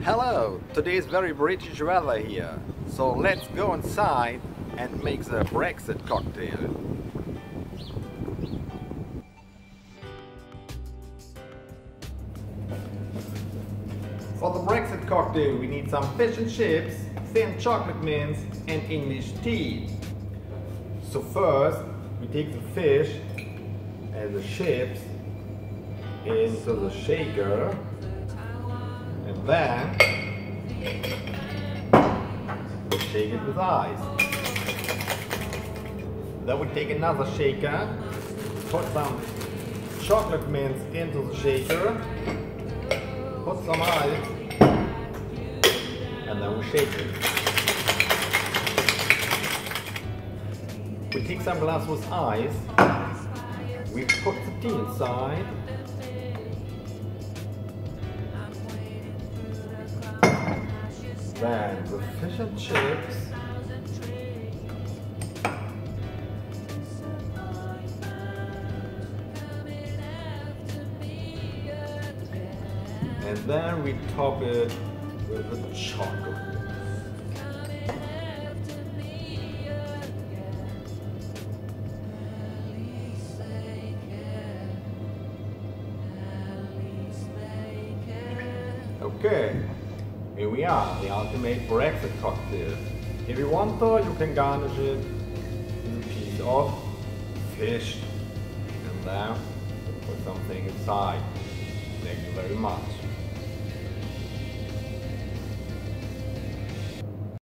Hello, today is very British weather here, so let's go inside and make the Brexit cocktail. For the Brexit cocktail we need some fish and chips, thin chocolate mints and English tea. So first we take the fish and the chips into the shaker. And then we shake it with ice. Then we take another shaker, put some chocolate mints into the shaker, put some ice, and then we shake it. We take some glass with ice, we put the tea inside, then the fish and chips, and then we top it with the chocolate. Okay. Here we are, the ultimate Brexit cocktail. If you want to, you can garnish it with a piece of fish and then put something inside. Thank you very much.